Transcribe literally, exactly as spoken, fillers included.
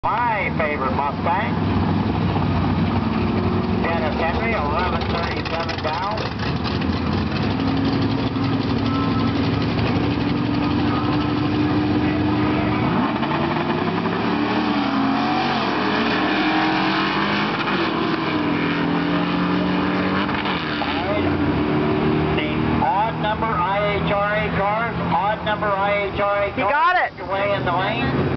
My favorite Mustang. Dennis Henry, eleven thirty-seven down. The odd number I H R A cars, odd number I H R A cars. You got it. Away in the lane.